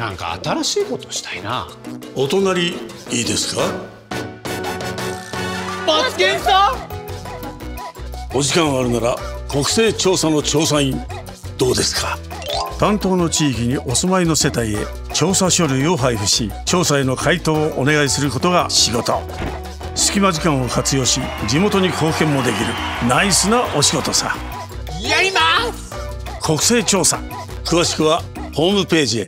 なんか新しいことしたいな。 お隣いいですか？ マツケンさお時間あるなら国勢調査の調査員どうですか？担当の地域にお住まいの世帯へ調査書類を配布し、調査への回答をお願いすることが仕事。隙間時間を活用し地元に貢献もできるナイスなお仕事さ。 ん、やります。 国勢調査、詳しくはホームページへ。